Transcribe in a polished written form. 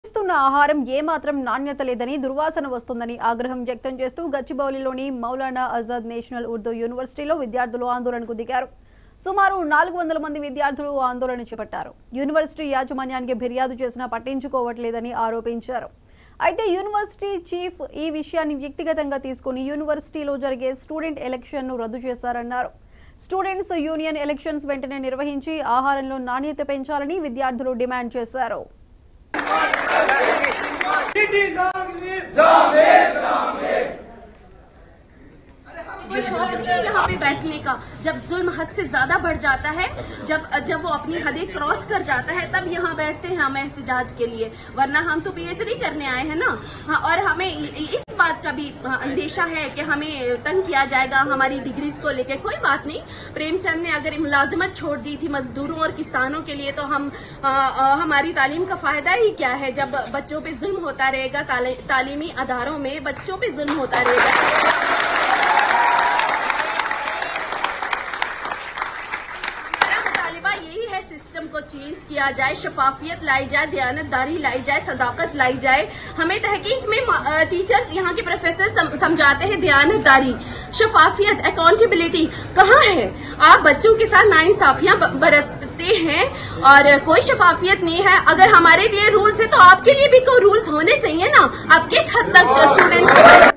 ఇస్తున్న ఆహారం ఏమాత్రం నాణ్యత లేదని దుర్వాసన వస్తుందని ఆగ్రహం వ్యక్తం చేస్తూ గచ్చిబౌలిలోని మౌలానా ఆజాద్ నేషనల్ ఉర్దూ యూనివర్సిటీలో విద్యార్థులు ఆందోళనకు దిగారు. సుమారు 400 మంది విద్యార్థులు ఆందోళన చేపట్టారు. యూనివర్సిటీ యాజమాన్యానికి ఫిర్యాదు చేసినా పట్టించుకోవట్లేదని ఆరోపించారు. అయితే యూనివర్సిటీ చీఫ్ ఈ విషయాన్ని వ్యక్తిగతంగా తీసుకుని యూనివర్సిటీలో జరిగే స్టూడెంట్ ఎలక్షన్ను రద్దు చేశారన్నారు. స్టూడెంట్స్ యూనియన్ ఎలక్షన్స్ వెంటనే నిర్వహించి ఆహారంలో నాణ్యత పెంచాలని విద్యార్థులు డిమాండ్ చేశారు. यहाँ पे बैठने का जब जुल्म हद से ज्यादा बढ़ जाता है, जब वो अपनी हदें क्रॉस कर जाता है, तब यहाँ बैठते हैं हम एहतजाज के लिए। वरना हम तो पीएचडी करने आए हैं ना। हाँ, और हमें इस बात का भी अंदेशा है कि हमें तंग किया जाएगा हमारी डिग्रीज को लेकर। कोई बात नहीं, प्रेमचंद ने अगर मुलाजमत छोड़ दी थी मजदूरों और किसानों के लिए, तो हमारी तालीम का फायदा ही क्या है जब बच्चों पे जुल्म होता रहेगा, तालीमी अदारों में बच्चों पे जुल्म होता रहेगा। सिस्टम को चेंज किया जाए, शफाफियत लाई जाए, दयानतदारी लाई जाए, सदाकत लाई जाए। हमें तहकीक में टीचर्स, यहाँ के प्रोफेसर समझाते हैं दयानतदारी, शफाफियत, अकाउंटेबिलिटी कहाँ है? आप बच्चों के साथ नाइंसाफियां बरतते हैं और कोई शफाफियत नहीं है। अगर हमारे लिए रूल्स है तो आपके लिए भी कोई रूल्स होने चाहिए ना। आप किस हद तक स्टूडेंट्स